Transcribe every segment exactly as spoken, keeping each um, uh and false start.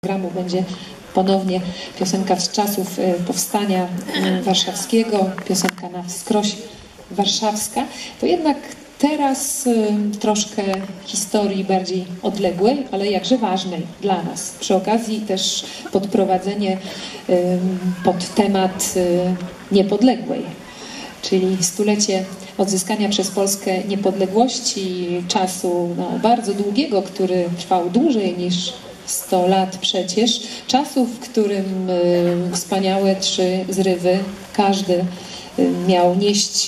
Programu będzie ponownie piosenka z czasów powstania warszawskiego, piosenka na wskroś warszawska. To jednak teraz troszkę historii bardziej odległej, ale jakże ważnej dla nas. Przy okazji też podprowadzenie pod temat niepodległej, czyli stulecie odzyskania przez Polskę niepodległości, czasu no, bardzo długiego, który trwał dłużej niż sto lat przecież, czasu, w którym y, wspaniałe trzy zrywy każdy y, miał nieść.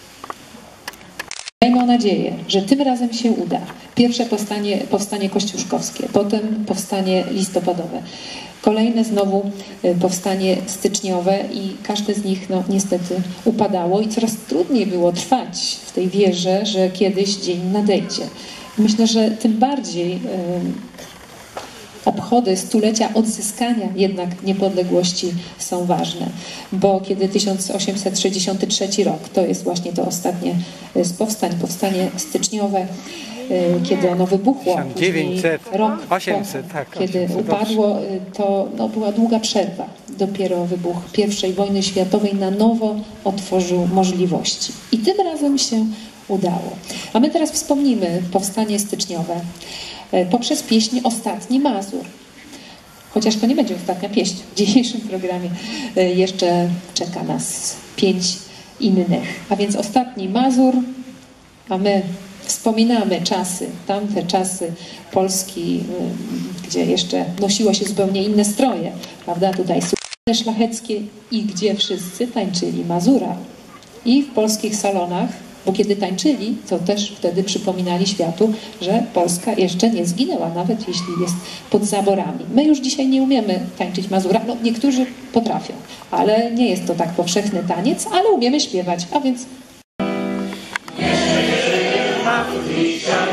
Miejmy nadzieję, że tym razem się uda. Pierwsze powstanie, powstanie kościuszkowskie, potem powstanie listopadowe, kolejne znowu y, powstanie styczniowe i każde z nich no, niestety upadało i coraz trudniej było trwać w tej wierze, że kiedyś dzień nadejdzie. Myślę, że tym bardziej y, obchody stulecia odzyskania jednak niepodległości są ważne, bo kiedy tysiąc osiemset sześćdziesiąty trzeci rok, to jest właśnie to ostatnie z powstań, powstanie styczniowe, kiedy ono wybuchło, dziewięćset, rok osiemset, po, tak, kiedy osiemset, upadło, to no, była długa przerwa. Dopiero wybuch pierwszej wojny światowej na nowo otworzył możliwości. I tym razem się udało. A my teraz wspomnimy powstanie styczniowe poprzez pieśń Ostatni Mazur. Chociaż to nie będzie ostatnia pieśń. W dzisiejszym programie jeszcze czeka nas pięć innych. A więc Ostatni Mazur, a my wspominamy czasy, tamte czasy Polski, gdzie jeszcze nosiło się zupełnie inne stroje, prawda? Tutaj suknie szlacheckie i gdzie wszyscy tańczyli mazura. I w polskich salonach, bo kiedy tańczyli, to też wtedy przypominali światu, że Polska jeszcze nie zginęła, nawet jeśli jest pod zaborami. My już dzisiaj nie umiemy tańczyć mazura, no niektórzy potrafią, ale nie jest to tak powszechny taniec, ale umiemy śpiewać, a więc...